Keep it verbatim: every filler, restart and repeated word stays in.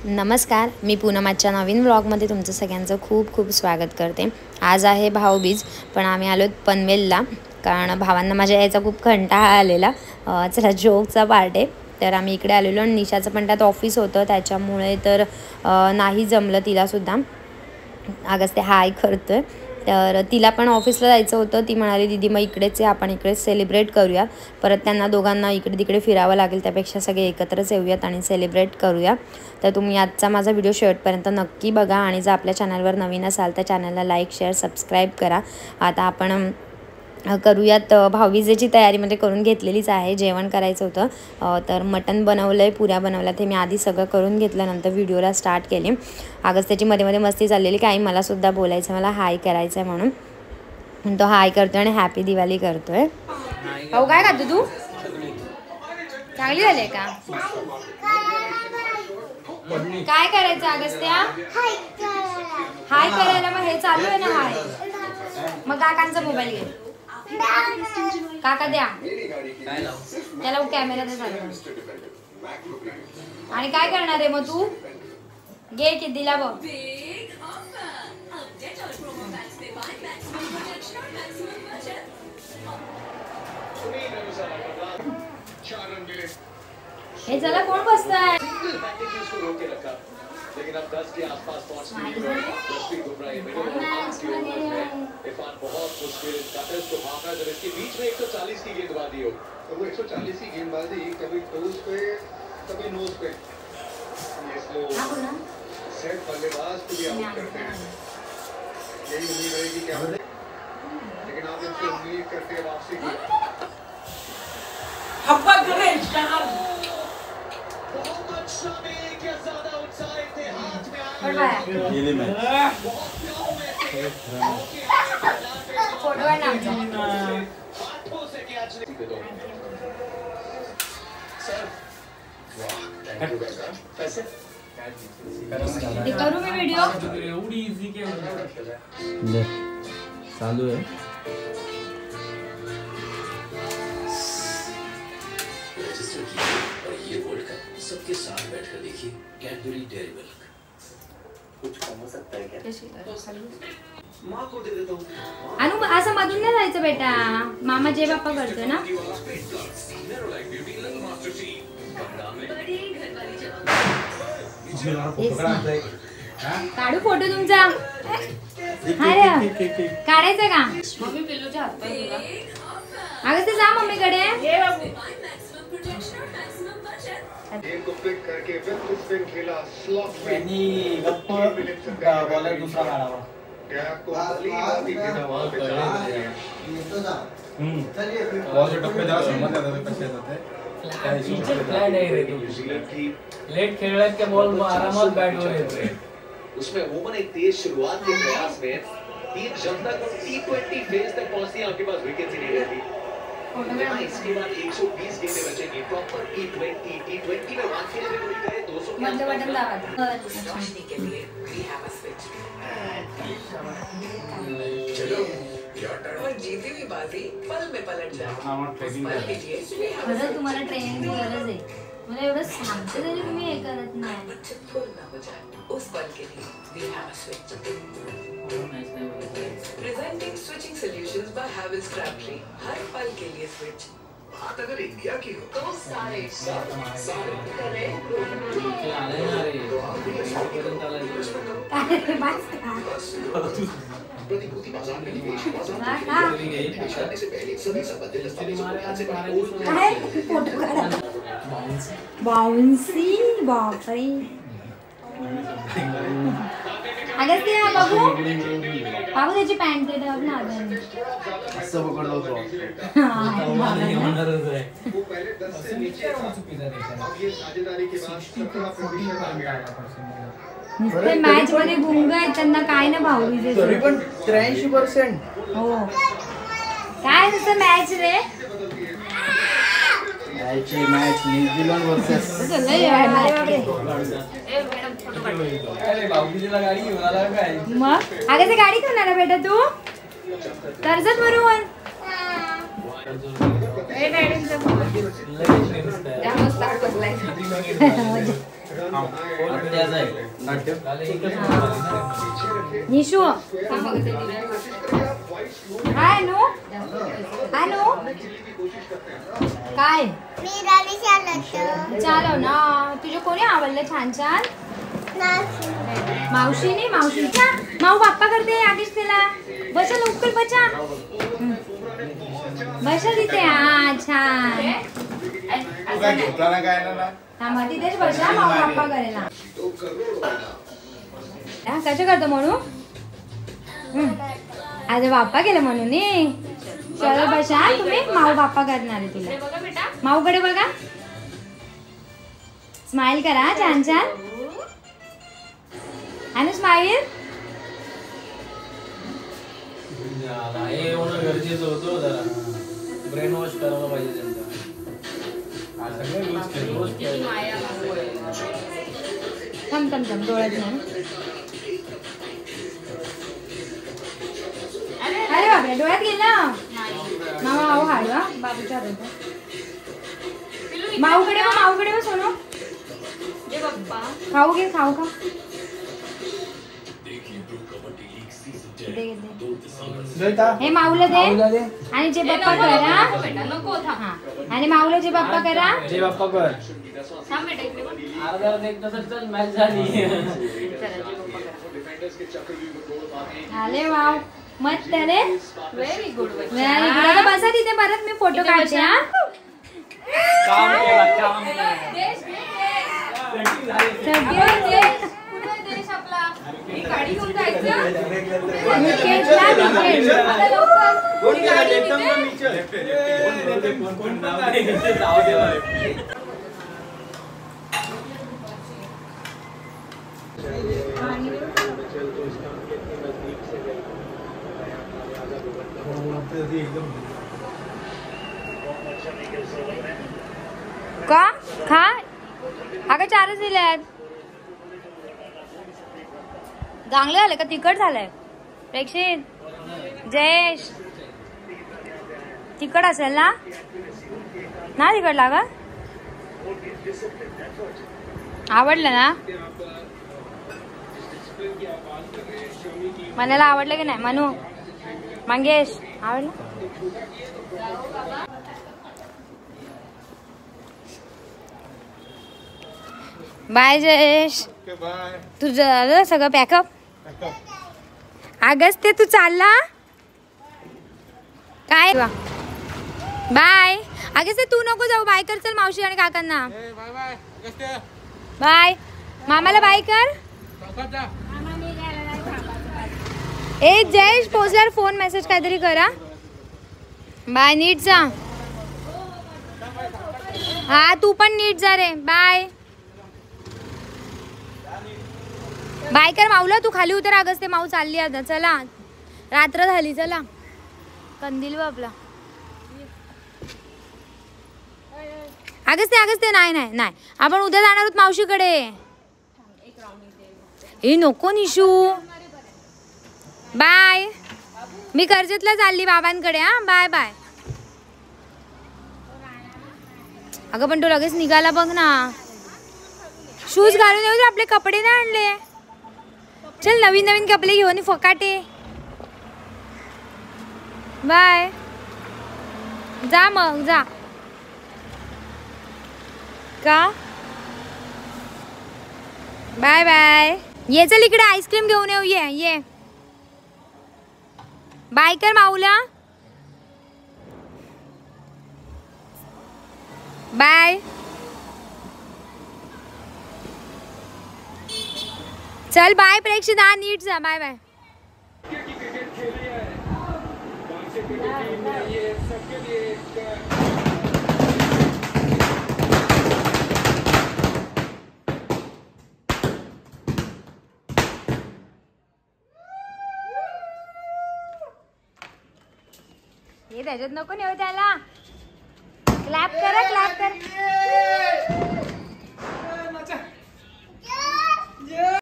नमस्कार, मी पूनमाच्या नवीन व्लॉगमध्ये तुमचं सगळ्यांचं खूप खूप स्वागत करते। आज आहे भाऊबीज, पण आम्ही आलो पनवेलला कारण भावांना माझ्या यायचा खूप कंटाळा आलेला। चला जोकचा पार्ट आहे, तर आम्ही इकडे आलेलो आणि निशाचं पण त्यात ऑफिस होतं, त्याच्यामुळे तर नाही जमलं तिलासुद्धा। आगच ते हाय करतोय, तर तिला पण ऑफिसला जायचं होतं। ती म्हणाली दीदी मग इकडेच आहे, आपण इकडेच सेलिब्रेट करूया। परत त्यांना दोघांना इकडे तिकडे फिरावं लागेल, त्यापेक्षा सगळे एकत्रच येऊयात आणि सेलिब्रेट करूया। तर तुम्ही आजचा माझा व्हिडिओ शेवटपर्यंत नक्की बघा आणि जर आपल्या चॅनलवर नवीन असाल तर चॅनलला लाईक शेअर सबस्क्राईब करा। आता आपण करूयात भाऊबीजेची तयारी म्हणजे करून घेतलेलीच आहे। जेवण करायचं होतं, तर मटण बनवलंय, पुऱ्या बनवल्या, ते मी आधी सगळं करून घेतलं, नंतर व्हिडिओला स्टार्ट केली। आगच त्याची मध्ये मध्ये मस्ती चाललेली की आई मला सुद्धा बोलायचं, मला हाय करायचं आहे म्हणून तो हाय करतोय आणि हॅपी दिवाळी करतोय। भाऊ काय खातो तू? चांगली झाली का? काय करायचं अगस्त्या? हाय करायला मग हे चालू आहे ना हाय। मग काकांचा मोबाईल घे, काका द्या त्याला कॅमेरा दे चालू। आणि काय करणार आहे मग तू? घे की दिला बघ। हे चला कोण बसताय? लेकिन अब दस के आसपास पहुंचने के बाद दस घूम रहा है मिडिल ऑफ की ओवर में इरफान बहुत मुश्किल कटर्स को भागा जब इसके बीच में एक सौ चालीस की गेंदबाजी हो तो वो एक सौ चालीस की गेंदबाजी कभी टोस पे कभी नोज पे ये स्लो सेट बल्लेबाज को भी आउट करते हैं। यही उम्मीद रहेगी क्या, लेकिन आप इनसे उम्मीद करते हैं वापसी की। हब्बा करें शाह बहुत अच्छा में क्या ज्यादा उत्साहित थे, हाथ में आया ये नहीं मैं फोटो है ना हाथों से कैच ले दो सर। वाह थैंक यू बेटा। कैसे ये करूं मैं वीडियो? एवढी इजी के ले चालू है। और ये वर्ल्ड कप सबके साथ बैठकर देखिए, कैडबरी डेयरी मिल्क। कुछ कम हो सकता है क्या? माँ को दे देता हूँ। अनु असं मधून नाही जायचं बेटा, मामा जे बाप्पा करतो ना। काढू फोटो तुमचा? अरे काढायचा का? मम्मी पिल्लूच्या हात पाय तुला। अगं ते जा मम्मीकडे। ये बाबू एक को पिक करके फिर स्पिन खेला स्लॉट में नहीं गप्पा का बॉलर दूसरा मारा हुआ टैप को बॉली बाती खेला वहां पे चला ये तो जा हम्म चलिए फिर बॉल से टप्पे जा समझ जाता है पीछे जाते पीछे प्लान है रे तू लेट खेळला के बॉल आरामात बैट हो रहे उसमें वुमन एक तेज शुरुआत के प्रयास में टीम जब तक टी ट्वेंटी फेज तक पहुंचती है आपके पास विकेट ही नहीं रहती। इसके बाद एक सौ बीस गेंदें बचेंगी proper T twenty T twenty में बात खेलने को मिलता है दो सौ मतलब बटन दावा के लिए वी हैव अ स्विच। चलो योर टर्न। और जीती हुई बाजी पल में पलट जाए। पल के लिए खरं तुम्हाला ट्रेनिंग गरज आहे, मला एवढं सांगते तरी तुम्ही हे करत नाही। फुल ना हो जाए उस पल के लिए we have a switch. Presenting switching solutions by Havells Crabtree, हर पल के लिए स्विच। बात अगर इंडिया की हो तो सारे सारे करे प्रतिभूति बाजार में निवेश करने से पहले सभी संबंधित दस्तावेजों को ध्यान से पढ़ें। बाउंसी बाप रे अगस्त्या बाबू बाबू त्याची पॅन्ट दे ना आधार असं पकडलो तो हां नाही होणारच आहे। वो पहले दस से नीचे हो चुकी है अब ये साझेदारी के बाद सत्रह प्रतिशत नुसते मॅच मध्ये गुंग आहेत, त्यांना काय ना भाऊबीजे तरी पण त्र्याऐंशी टक्के हो काय नुसतं मॅच रे मॅच मॅच न्यूझीलंड वर्सेस चले यार अरे मॅडम फोटो काढ। अरे भाऊबीजेला गाडी घेऊन आला काय मग? अगं ते गाडी घेऊन आला बेटा तू कर्जत वरून? ए मॅडमचा फोटो लगेच त्या मस्त बसलाय निशू हाय नो हॅलो काय चालव ना तुझे कोणी आवडलं छान छान मावशीने मावशीचा माऊ बाप्पा करते आधीच त्याला बसा लवकर बचा बसा तिथे हा छान थांबा तिथेच बसा माऊ बाप्पा करायला कसं करतो म्हणू आज बाप्पा केलं म्हणून चलो बसा तुम्ही माऊ बाप्पा करणार आहे तुला माऊकडे बघा स्माइल करा छान छान आणि स्माइल गरजेचं होतं जरा ब्रेन वॉश करायला पाहिजे त्यांचा थम थम थम डोळ्यात नाही अरे बापरे डोळ्यात गेला मामा माऊ हाडवा बाबूच्या माऊकडे वा माऊकडे वा सोनू खाऊ घे खाऊ खा हे माऊला दे आणि जे बाप्पा करा आणि माऊला जे बाप्पा करा जे बाप्पा कर आले वाव मस्त रे व्हेरी गुड व्हेरी गुड आता बसा तिथे परत मी फोटो काढते हा काम केला काम केला देश आपला ही गाडी घेऊन जायचं का खा अगं चारच दिल्यात चांगलं झालं का तिखट झालंय प्रेक्षित जयेश तिखट असेल ना ना तिखट लागा आवडलं ना मनाला आवडलं की नाही मनू मंगेश आवडलं बाय जयेश तुझं सगळं पॅकअप अगस्त ते तू चालला काय बाय अगस्त तू नको जाऊ बाय कर चल मावशी आणि काकांना बाय मामाला बाय कर ए जयेश पोचल्यावर फोन मेसेज काहीतरी करा बाय नीट जा हा तू पण नीट जा रे बाय बाय कर माऊला तू खाली उतर अगस्ते माऊ चालली आता चला रात्र झाली चला कंदील आपला अगस्ते अगस्ते नाही नाही नाही आपण उद्या जाणार आहोत मावशीकडे ए नको निशू बाय मी कर्जतला चालली बाबांकडे हा बाय बाय अगं पण तू लगेच निघाला बघ ना शूज घालून येऊ आपले कपडे नाही आणले चल नवीन नवीन कपडे घेऊन फकाटे बाय जा मग जा का बाय बाय ये चल इकडे आईस्क्रीम घेऊन येऊ ये ये बाय कर माऊला बाय चल बाय प्रेक्षिता नीट जा बाय बाय हे त्याच्यात नको नेऊ त्याला क्लॅप करा क्लॅप कर